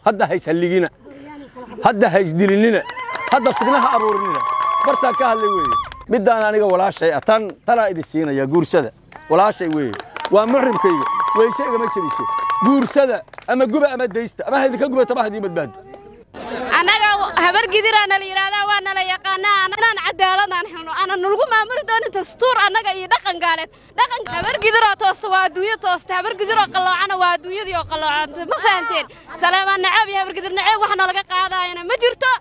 هذا هيسلقينا هذا هيسدلنا هذا فتنها أبورنا برتا كهل وي بدنا أنا ولا شيء ترى إذا سينا يا جورسدا ولا شيء وي ومحرم كي ويشيء ما تشريشه جورسدا أما جوبة أما ديست أما هذه كجوبة تبع هذه متباد أنا هبر قدر أنا ليرادا وأنا لا يقانا أنا عدالة أنا نلقو ما أمر دون تستور أنا جاي دخن قالت دخن هبر قدر توست وادوية توست هبر قدر قلوا أنا وادوية دي قلوا ما فهمتين سلام أنا عابي هبر قدر نعيب وإحنا لقى قاعدة أنا ما جرته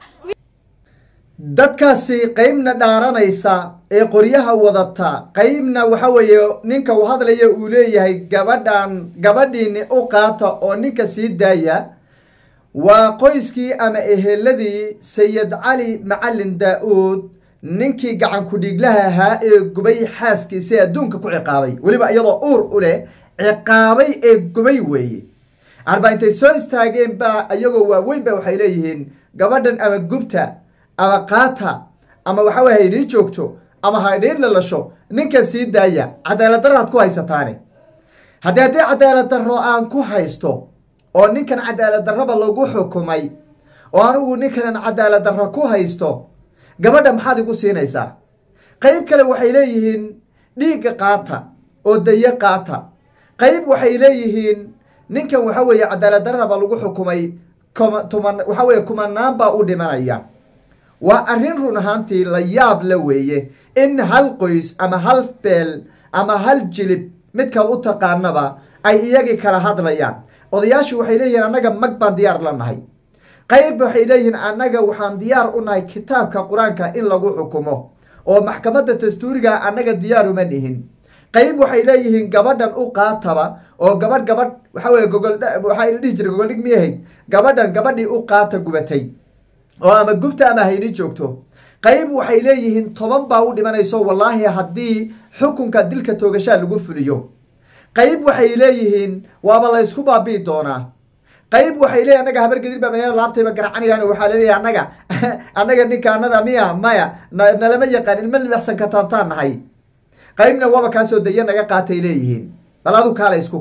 dadkaasi qaybna dhaaranaysa ee qoryaha wadata qaybna waxa weeye ninka uu hadlayo uu leeyahay gabadhiini u qaata oo ninka sii daaya waa qoyskii ama eheladii Sayid Cali Macallin Daa'uud ninkii gacan ku dhiglaha ahaa ee gubay xaaskiisa adduunka ku ciqaabay waliba iyadoo uur u leh ciqaabay ee gubay weeye arba intay soo istaageen ba ayagoo waaweyn ba waxay leeyihiin gabadhan ama gubta ama qaata ama waxa weeye inii joogto ama haydheer la lasho ninka sii daaya cadaalad darro ku haysataane haddii cadaalad darro aan ku haysto oo ninkan cadaalad darraba lagu xukumay oo anigu ninkan cadaalad darro ku haysto gabadha maxaad igu siinaysaa qayb kale waxay leeyihiin dhiigga qaata oo daye qaata qayb waxay leeyihiin ninkan waxa weeye cadaalad darraba lagu xukumay waxa weeye kumanaan baa u dhimanaya waa arrin run ahaantii la yaab la weeye in hal qoys ama hal beel ama hal jilib midkaad u taqaanaba ay iyagii kala hadlayaan odayaashu waxay leeyihiin annaga mag baan diyaar la nahay qayb waxay leeyihiin annaga waxaan diyaar u nahay kitaabka qur-aanka in lagu xukumo oo maxkamadda dastuuriga annaga diyaar uma nihin qayb waxay leeyihiin gabadhan u qaataba oo gabadh waxa weeye waxaa la dhihi jiray gogoldhig miyahayd gabadhii u qaata gubatay oo ama gubta ama hayni joogto qayb waxay leeyihiin 10 baa u dhimanayso wallaahi haddii xukunka dilka toogashaa lagu fuliyo qayb waxay leeyihiin waaba la isku baabii doonaa qayb waxay leeyihiin anaga habar gadir baa meelaha laabtayba garacanayaan waxaa leeyahay anaga ninkaanada maya nalama yaqaan ilma libaxsan ka taabtaan nahay qaybna waaba kaasoo daya naga qaatay leeyihiin bal adigu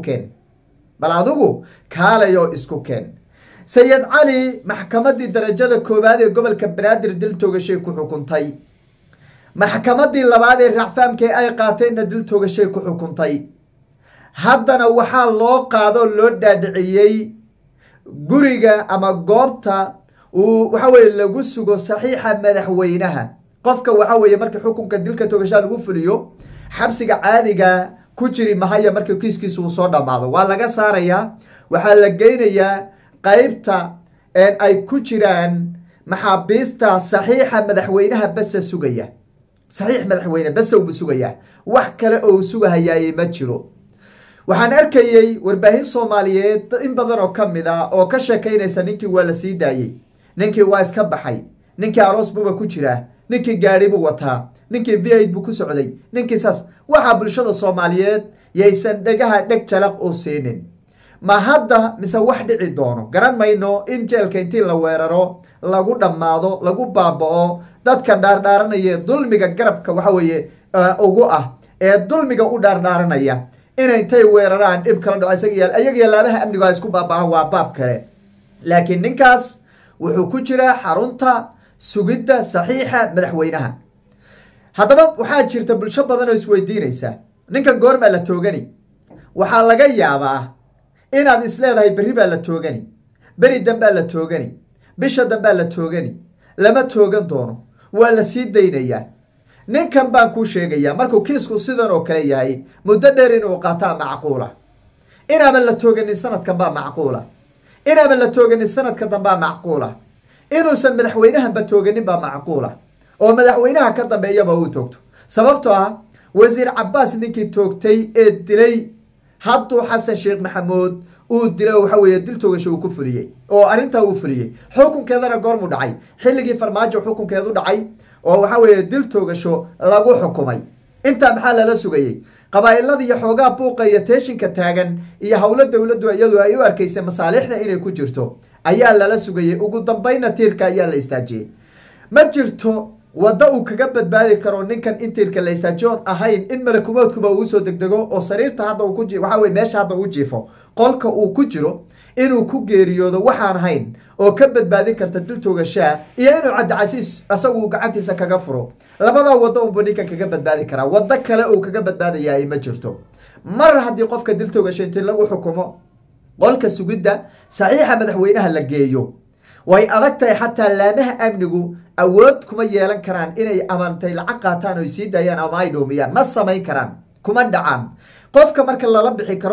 kaalayo isku keen Sayid Cali maxkamadii darajada koobaad ee gobolka Banaadir dil toogashay ku xukuntay maxkamadii labaad ee racfaamkii ay qaateenna dil toogashay ku xukuntay haddana waxaa loo qaado loo dhaadhiciyay guriga ama goobta uu waxa weeye lagu sugo saxiixa madaxweynaha qofka waxa weeye marka xukunka dilka toogashaa lagu fuliyo xabsiga caadiga ku jiri mahaya marka kiiskiisu uu soo dhamaado waa laga saarayaa waxaa la geynayaa qaybta ay ku jiraan maxaabiista saxiixa madaxweynaha bas sugaya saxiix madaxweyne bas uu sugaya wax kale oo sugahayaay ma jiro waxaan arkayay warbaahin Soomaaliyeed in badan oo kamid ah oo ka sheekeynaysa ninkii waa la sii daayay ninkii waa iska baxay ninkii aroos buu ku jira ninkii gaari buu wataa ninkii VIP buu ku socday ninkii saas waxa bulshada Soomaaliyeed yaysan dhagaha dhag jalaq oo seenin ma hadda mise wax dhici doono garan mayno in jeelka intii la weeraro lagu dhamaado lagu baabao dadka dhaardhaaranaya dulmiga garabka waxa weeye ugu ah ee dulmiga u dhaardhaaranaya inay tay weeraraan dib kala dhaco ayaga laabaha amniga isku baabaa waa baab kale laakiin ninkaas wuxuu ku jira xarunta sugidda saxiixa madaxweynaha haddaba waxaa jirta bulsho badan oo isweydiinaysa ninkan goorma la toogani waxaa laga yaabaa inaad isleedahay berri baa la toogani beri dambaa la toogani bisha dambaa la toogani lama toogan doono waa la sii daynayaa ninkan baan kuu sheegayaa markuu kiisku sidan oo kale yahay muddo dheer inuu qaataa macquula inaaban la tooganin sanadkan baa macquula inaaban la tooganin sanadka dambaa macquula inuusan madaxweynahanba tooganin baa macquula oo madaxweynaha ka dambeeyaba uu toogto sababtoo ah wasiir Cabbaas ninkii toogtay ee dilay hadduu Xasan Sheekh Maxamuud uu dilay waxa weeye dil toogasho uu ku fuliyay oo arinta uu fuliyay xukunkeedana goormu dhacay xilligii farmaajo xukunkeedu dhacay oo waxa weeye dil toogasho lagu xukumay inta maxaa la sugayay qabaa'ilada iyo xoogaa buuqa iyo teeshinka taagan iyo hawlo dawladdu iyadu ay u arkaysay masaalixda inay ku jirto ayaa la sugayay ugu dambayna tiirka ayaa la istaajiyay ma jirto wada uu kaga badbaadi karo ninkan intiirka la istaajoon ahayn in malakumoodkuba uu soo degdego oo sariirta hadda uu ku waxa weeye meesha hadda uu jiifo qolka uu ku jiro inuu ku geeriyoodo waxaan hayn oo ka badbaadin karta dil toogashaa iyo inuu cabdicasiis asagu gacantiisa kaga furo labadaa waddo unbuu ninkan kaga badbaadi karaa waddo kale uu kaga badbaadayaa ma jirto mar haddii qofka dil toogasha intii lagu xukumo qolka sugidda saxiixa madaxweynaha la geeyo way adag tahay xataa laamaha amnigu awood kuma yeelan karaan inay amantay lacag qaataan oo sii daayaan ama ay dhoomiyaan ma samayn karaan kuma dhacaan qofka marka lala bixi karo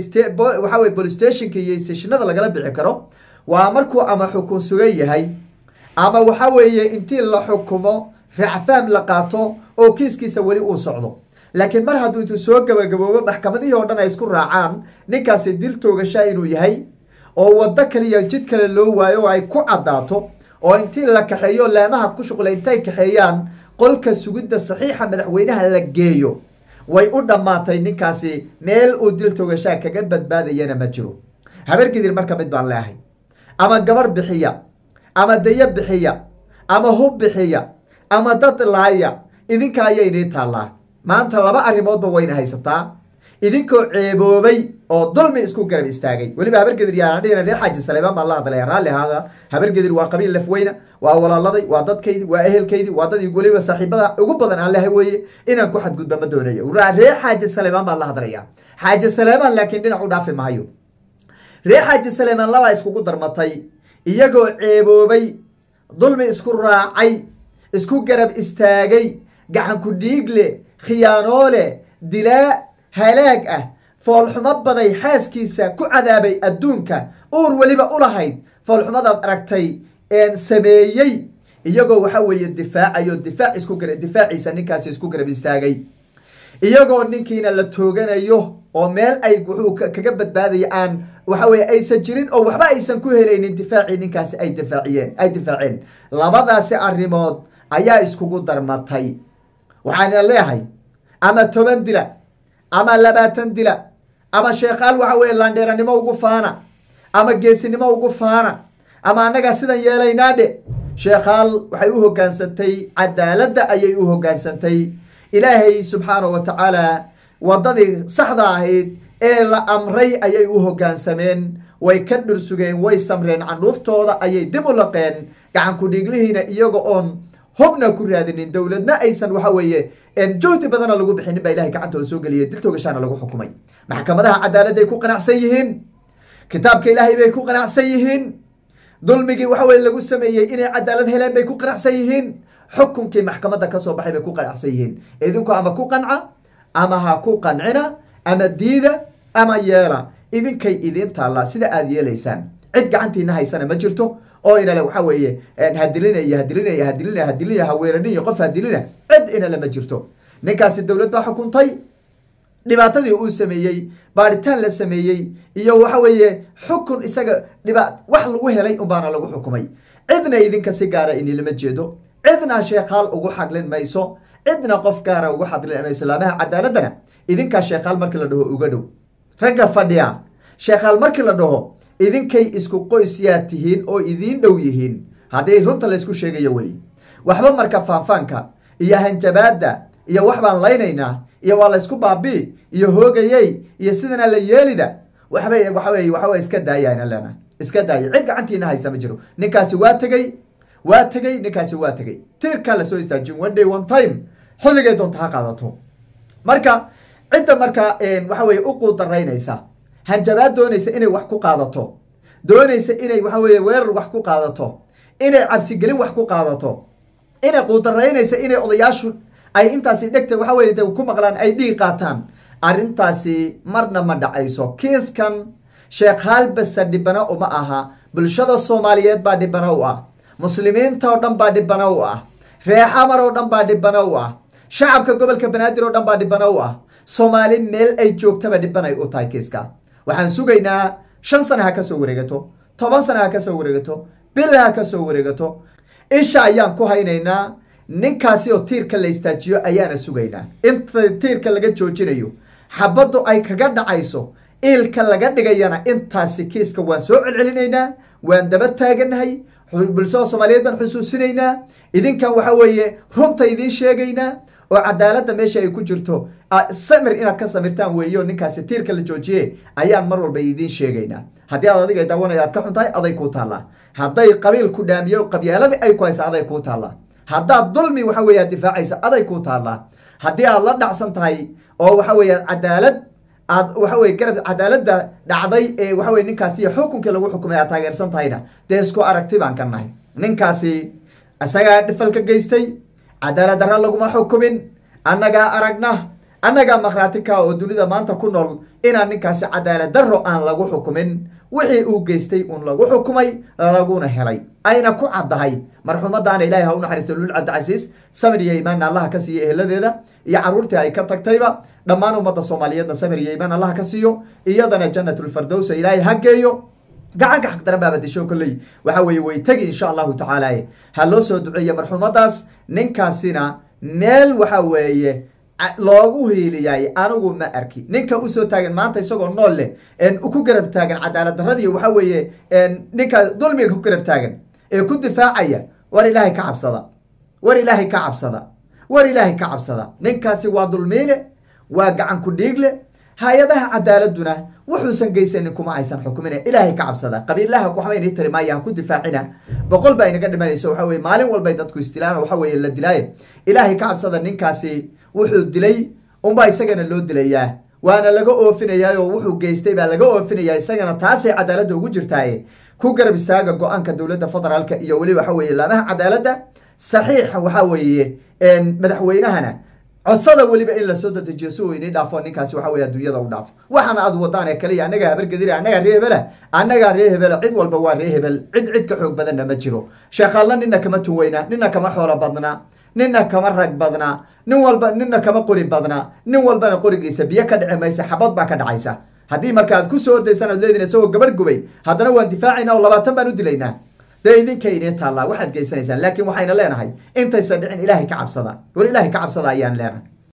waxa weye police stationka iyo stationada lagala bixi karo waa markuu ama xukun sugan yahay ama waxa weeye intii la xukumo racfaan la qaato oo kiiskiisa weli uu socdo laakiin mar hadduu intuu soo gabagaboobo maxkamadihii oo dhan ay isku raacaan ninkaasi dil toogashaa inuu yahay oo waddo kaliya jid kale loo waayo oo ay ku caddaato oo intii la kaxeeyo laamaha ku shuqlay intay kaxeeyaan qolka sugidda saxiixa madaxweynaha la geeyo way u dhammaatay ninkaasi meel uu dil toogashaa kaga badbaadayana ma jiro habargidir marka mid baan leehay ama gabarh bixiya ama dayo bixiya ama hub bixiya ama dad laaya idinka ayaynii taallaa maanta laba arrimoodba wayna haysataa idinkoo ceeboobay oo dulmi isku garab istaagay weliba habargedir yaan dhihina reer xaaji saleebaan baan la hadlaya raalli ahaada habargedir waa qabiil lafweyna waa walaaladay waa dadkaydii waa ehelkaydii waa dad weliba saaxiibada ugu badan aan lehay weeye inaan ku xadgudba ma doonayo reer xaaji saleebaan baan la hadlaya xaaji saleebaan laakiin dhinac u dhaafi maayo reer xaaji saleebaan labaa iskugu darmatay iyagoo ceeboobay dulmi isku raacay isku garab istaagay gacan ku dhiigle khiyaanoole dilaa halaag ah foolxumo baday xaaskiisa ku cadaabay adduunka uur weliba u lahayd foolxumadaad aragtay sameeyey iyagoo waxa weeye difaacayo difaaciisa ninkaasi isku garab istaagay iyagoo ninkiina la tooganayo oo meel ay wuxuu kaga badbaadaya aan waxa weye aysan jirin oo waxba aysan ku helaynin difaacii ninkaasi ay difaaceen labadaasi arrimood ayaa iskugu darmatay waxaana leeyahay ama 10 dila ama 20 dila ama sheekhaal waxa weye landheeranimo ugu faana ama geesinimo ugu faana ama annaga sidan yeelaynaadhe sheekhaal waxay u hoggaansantay cadaaladda ayay u hoggaansantay ilaahay subxaanahu wa tacaala waddadii saxda ahayd ee la amray ayay u hoggaansameen way ka dhursugeen way samreen candhuuftooda ayay dib u laqeen gacan ku dhiiglihiina iyaga oon hubna ku raadinin dowladna aysan waxa weeye juhdi badana lagu bixinin baa ilahay gacantooda soo geliyay dil toogashaana lagu xukumay maxkamadaha cadaaladday ku qanacsan yihiin kitaabka ilaahay bay ku qanacsan yihiin dulmigii waxa weye lagu sameeyey inay cadaalad heleen bay ku qanacsan yihiin xukunkii maxkamadda ka soo baxay bay ku qanacsan yihiin idinku ama ku qanca ama ha ku qancina ama diida ama yeela idinkay idiin taallaa sida aada yeelaysaan cid gacantiina haysana ma jirto oo inale waxa weeye hadilinaya haweeraniyo qof hadilina cid inale ma jirto ninkaasi dowlad baa xukuntay dhibaatadii uu sameeyey baaritaan la sameeyey iyo waxa weeye xukun isaga wax lagu helay unbaana lagu xukumay cidna idinka si gaara inilama jeedo cidna sheekhaal ugu xadlin mayso cidna qof gaara ugu xadlin mayso laamaha cadaaladdana idinkaa sheekhaal markii la dhaho uga dhow ragga fadhiya sheekhaal markii la dhaho idinkay isku qoysyaa tihiin oo idiin dhow yihiin haddii runta laysku sheegayo wey waxba marka faanfaanka iyo hanjabaadda iyo wax baan laynaynaa iyo waa laysku baabii iyo hoogayey iyo sidana la yeelida waxba iska daayana lena iska daaya cid gacantiina haysa ma jiro ninkaasi waa tegey ninkaasi waa tegey tiirkaa lasoo istaajin one day one time xilligay doonta ha qaadato marka cidda marka waxa weye u quudaraynaysa hanjabaad doonaysa inay wax ku qaadato doonaysa inay waxa weye weerar wax ku qaadato inay cabsigelin wax ku qaadato inay quudaraynaysa inay odayaashu ay intaasi dhegta waxa weye ku maqlaan ay dhiig qaataan arrintaasi marna ma dhacayso kiiskan sheekhaal basa dhibana uma aha bulshada soomaaliyeed baa dhibana u ah muslimiinta oo dhan baa dhibana u ah reexamar oo dhan baa dhibana u ah shacabka gobolka banaadir oo dhan baa dhibana u ah soomaali meel ay joogtaba dhibanay u tahay kiiska waxaan sugaynaa 5 sana ha ka soo wareegato 10 sana ha ka soo wareegato bil ha ka soo wareegato isha ayaan ku haynaynaa ninkaasi oo tiirka la istaajiyo ayaana sugaynaa inta tiirka laga joojinayo xabaddu ay kaga dhacayso ilka laga dhigayana intaasi kiiska waan soo celcelinaynaa waan daba taaganahay bulshada soomaaliyeed baan xusuusinaynaa idinkan waxa weeye runta idiin sheegaynaa oo cadaaladda meesha ay ku jirto samir inaad ka samirtaan weeyo ninkaasi tiirka la joojiye ayaan mar walba idiin sheegaynaa haddii aad adiga daawanaya aad ka xun tahay aday kuu taallaa hadday qabiil ku dhaamiyo qabyaaladii ay ku haysa aday kuu taallaa haddaad dulmi waxa weeye aad difaacaysa aday kuu taallaa haddii aad la dhacsan tahay oo waxa weeye cadaalad aad waxa weye garab cadaaladda dhacday ee waxa weye ninkaasi xukunkii lagu xukumay aad taageersan tahayna dee isku aragti baan ka nahay ninkaasi isagaa dhifal ka geystay cadaalad darra laguma xukumin annagaa aragna annagaa makhraati ka oo dunida maanta ku nool inaan ninkaasi cadaalad darro aan lagu xukumin wixii uu geystay uun lagu xukumay laguna helay ayna ku caddahay marxuumadaana ilaahay ha u naxariisto lul cabdicasiis samir iyo iimaanna allaha ka siiyo eheladeeda iyo carruurtii ay ka tagtayba dhammaan ummadda soomaaliyeedna samir iyo iimaan allaha ka siiyo iyadana jannatulfardowsa ilaahay ha geeyo gacanka xaq daran baaba disho kolley waxa weeye way tegi insha allahu tacaala ha loo soo duceeya marxuumadaas ninkaasina meel waxa weeye loogu hiiliyay anigu ma arki ninka usoo taagan maanta isagoo nool leh ku garab taagan cadaalad darradii waxa weeye ninka dulmiga ku garab taagan ee ku difaacaya war ilaahay ka cabsada war ilaahay ka cabsada war ilaahay ka cabsada ninkaasi waa dulmiile waa gacan ku dhiigle hay-adaha cadaaladuna wuxuusan geysanin kuma aysan xukumina ilaahay ka cabsada qabiilaha waxba inii tari maaya ha ku difaacina boqol baa inaga dhimanayso waxa weye maalin walbay dadku istilaan waxa weeye la dilaaye ilaahay ka cabsada ninkaasi wuxuu dilay unbaa isagana loo dilayaa waana laga oofinayaa oo wuxuu geystay baa laga oofinayaa isagana taasay cadaaladda ugu jirtaaye ku garab istaaga go-aanka dowladda federaalka iyo weli waxa weeye laamaha cadaaladda saxiixa waxa weeye madaxweynahana codsada weliba in lasoo dadejiyo si uu inii dhaafo ninkaasi waxa weye adduunyada u dhaafo waxaana aad wadaan ee kaliya annagaa habargedira annagaa ree hebela annagaa ree hebela cid walba waa ree hebel cid ka xoog badanna ma jiro sheekhaalla nina kama tuweyna nina kama xoolo badna nina kama rag badna nin walba nina kama qori badna nin walbana qorigiisa biyo ka dhici maysa xabad baa ka dhacaysa haddii marka aad ku soo ordaysaan ad leediin isagoo gabarh gubay haddana waan difaacayna oo 20 baan u dilaynaa dee idinka inee taallaa waxaad geysanaysaan laakiin waxayna leenahay intaysan dhicin ilaahay ka cabsada war ilaahay ka cabsada ayaan leenahay